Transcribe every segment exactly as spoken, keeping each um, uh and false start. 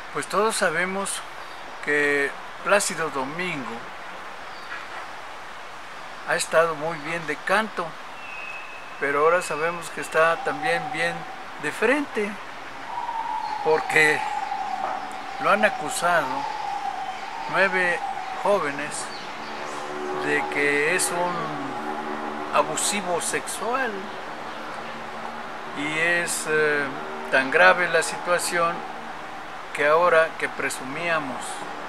Pues todos sabemos que Plácido Domingo ha estado muy bien de canto, pero ahora sabemos que está también bien de frente, porque lo han acusado nueve jóvenes de que es un abusivo sexual, y es eh, tan grave la situación que ahora que presumíamos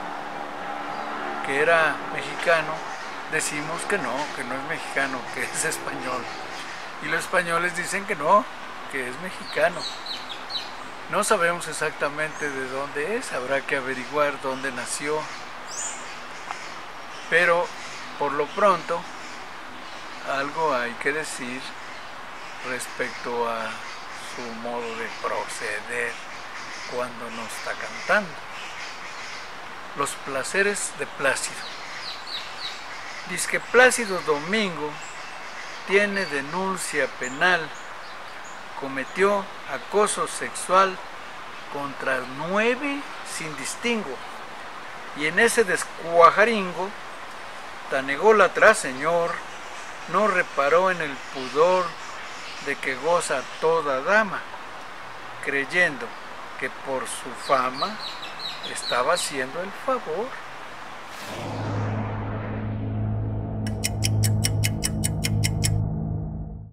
que era mexicano, decimos que no, que no es mexicano, que es español. Y los españoles dicen que no, que es mexicano. No sabemos exactamente de dónde es, habrá que averiguar dónde nació. Pero por lo pronto, algo hay que decir respecto a su modo de proceder cuando nos está cantando. Los placeres de Plácido. Dice que Plácido Domingo tiene denuncia penal, cometió acoso sexual contra nueve sin distingo, y en ese descuajaringo tan ególatra señor no reparó en el pudor de que goza toda dama, creyendo que por su fama estaba haciendo el favor.